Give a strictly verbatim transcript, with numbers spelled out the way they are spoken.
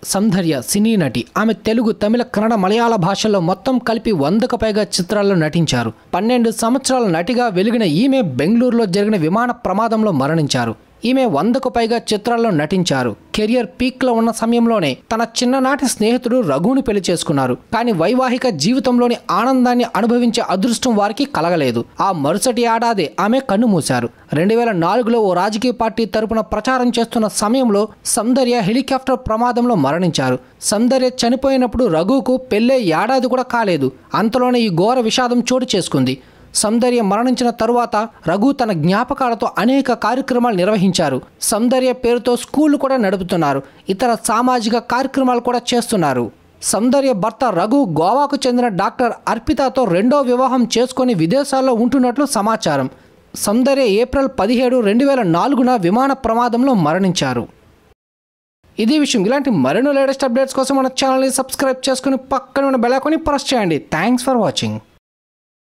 సౌందర్య సినీ నటి. ఆమె తెలుగు, తమిళ, కన్నడ, మలయాళ భాషల్లో మొత్తం కలిపి వందకు పైగా చిత్రాల్లో నటించారు. పన్నెండు సంవత్సరాల నటిగా వెలిగిన ఈమె బెంగళూరులో జరిగిన విమాన ప్రమాదంలో మరణించారు. ఈమె వందకు పైగా చిత్రాల్లో నటించారు. కెరియర్ పీక్లో ఉన్న సమయంలోనే తన చిన్ననాటి స్నేహితుడు రఘుని పెళ్లి చేసుకున్నారు. కానీ వైవాహిక జీవితంలోని ఆనందాన్ని అనుభవించే అదృష్టం వారికి కలగలేదు. ఆ మరుసటి ఏడాది ఆమె కన్నుమూశారు. రెండు వేల నాలుగులో ఓ రాజకీయ పార్టీ తరపున ప్రచారం చేస్తున్న సమయంలో సౌందర్య హెలికాప్టర్ ప్రమాదంలో మరణించారు. సౌందర్య చనిపోయినప్పుడు రఘుకు పెళ్ళే ఏడాది కూడా కాలేదు. అంతలోనే ఈ ఘోర విషాదం చోటు చేసుకుంది. సౌందర్య మరణించిన తరువాత రఘు తన జ్ఞాపకాలతో అనేక కార్యక్రమాలు నిర్వహించారు. సౌందర్య పేరుతో స్కూల్ కూడా నడుపుతున్నారు. ఇతర సామాజిక కార్యక్రమాలు కూడా చేస్తున్నారు. సౌందర్య భర్త రఘు గోవాకు చెందిన డాక్టర్ అర్పితతో రెండో వివాహం చేసుకుని విదేశాల్లో ఉంటున్నట్లు సమాచారం. సౌందర్య ఏప్రిల్ పదిహేడు రెండు వేల నాలుగున విమాన ప్రమాదంలో మరణించారు. ఇది విషయం. ఇలాంటి మరెన్నో లేటెస్ట్ అప్డేట్స్ కోసం మన ఛానల్ని సబ్స్క్రైబ్ చేసుకుని పక్కన ఉన్న బెల్ ఐకాన్ని ప్రెస్ చేయండి. Thanks for watching.